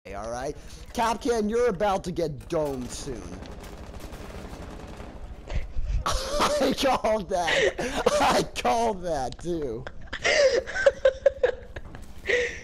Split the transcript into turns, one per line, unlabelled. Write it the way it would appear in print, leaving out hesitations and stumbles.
alright? Capcan, you're about to get domed soon. I called that. I called that, too.